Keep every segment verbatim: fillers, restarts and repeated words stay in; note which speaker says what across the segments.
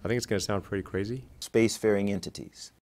Speaker 1: I think it's going to sound pretty crazy.
Speaker 2: Spacefaring entities.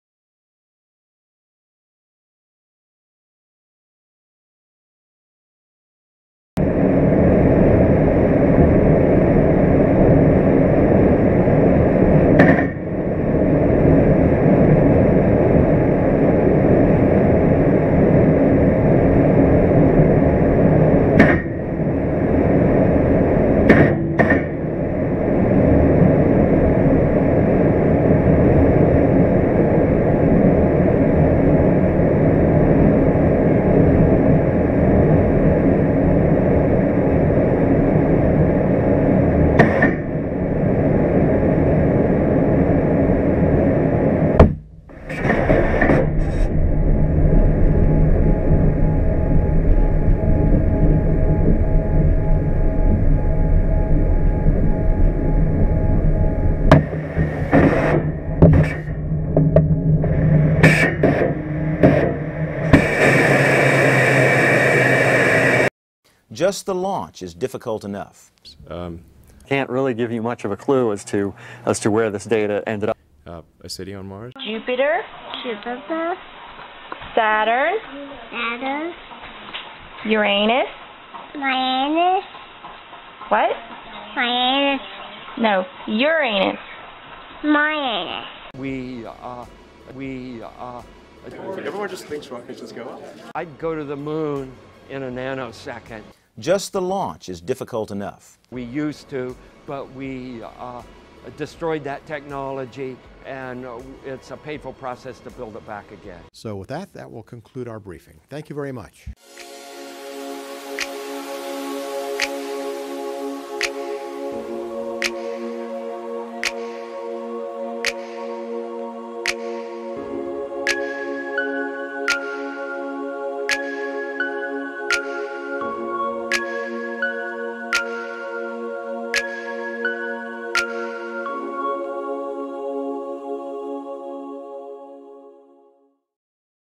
Speaker 2: Just the launch is difficult enough.
Speaker 1: Um,
Speaker 3: Can't really give you much of a clue as to as to where this data ended up.
Speaker 1: uh, a city on Mars?
Speaker 4: Jupiter,
Speaker 5: Jupiter,
Speaker 4: Saturn,
Speaker 5: Saturn,
Speaker 4: Uranus.
Speaker 5: Uranus,
Speaker 4: What?
Speaker 5: Uranus,
Speaker 4: No, Uranus.
Speaker 5: Uranus.
Speaker 6: We, uh, we, uh...
Speaker 1: Everyone just thinks rockets just go up.
Speaker 6: I'd go to the moon in a nanosecond.
Speaker 2: Just the launch is difficult enough.
Speaker 6: We used to, but we uh, destroyed that technology, and it's a painful process to build it back again.
Speaker 7: So with that, that will conclude our briefing. Thank you very much.